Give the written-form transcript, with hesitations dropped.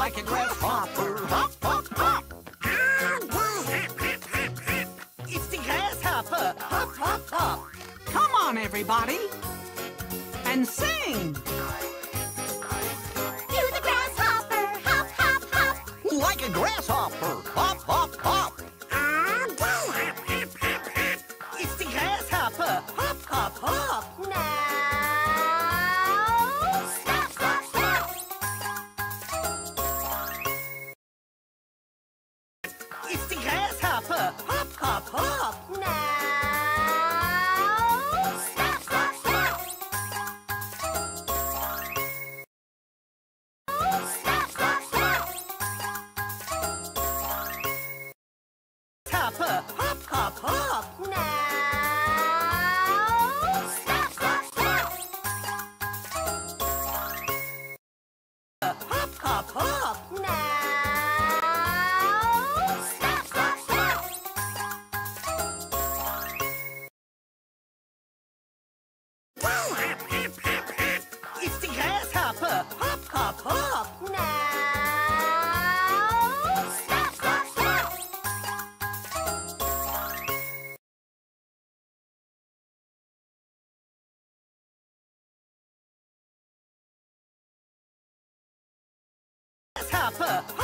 like a grasshopper. Hop, hop, hop. It's the grasshopper. Hop, hop, hop. Come on, everybody, and sing. Do the grasshopper, hop, hop, hop. Like a grasshopper. Hop, hop, hop. It's the grasshopper. Hop, hop, hop. Now, stop, stop, stop. It's the grasshopper. Hop, hop, hop. Now, stop, stop, stop. Stop, stop, stop. Grasshopper. Hop, hop, hop. Now, stop, stop, stop. Hop, hop, hop. Now, stop, stop, stop. It's the grasshopper. Hop, hop, hop. Now, stop, stop, stop. Grasshopper.